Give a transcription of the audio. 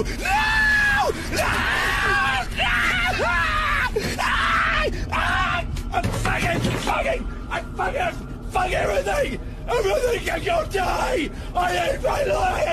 No! No! I'm fucking everything! Everything can go die! I hate my life!